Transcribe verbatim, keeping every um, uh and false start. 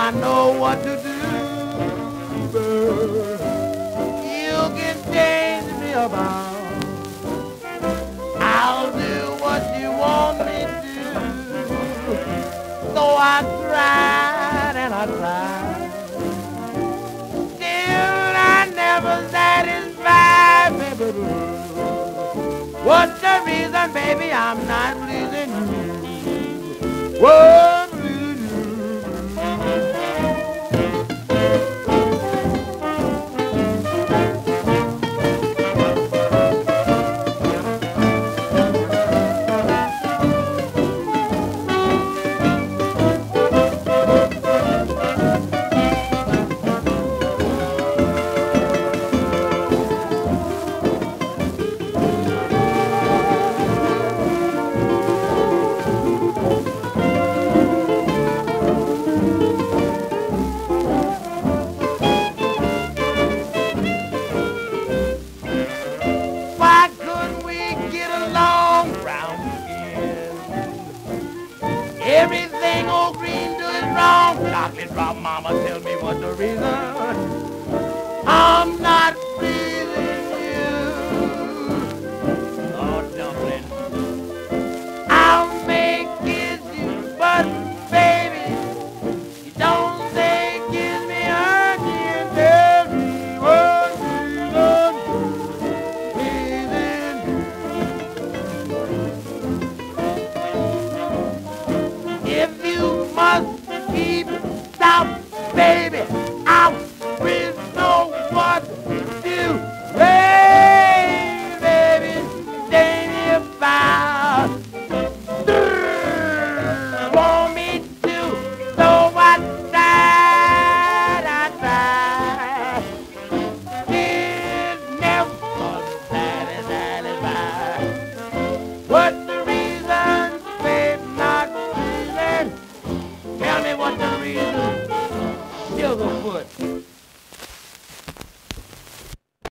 I know what to do. You can change me about. I'll do what you want me to. So I tried and I tried. Still I never satisfied, baby. What's the reason, baby, I'm not pleasing you? Whoa. Everything old green do is wrong. Chocolate drop, mama, tell me what the reason. I'm not pleasing you. Oh, dumpling. I'll make kiss you, but baby, you don't say kiss me again. Tell me what reason pleasing you. If you must keep stop, baby, I will know what to do. Hey, baby, stay me about. Want me to, so I tried, I tried. Still never satisfied. What's the reason, babe, not pleasing? Tell me what the reason. Sugarfoot.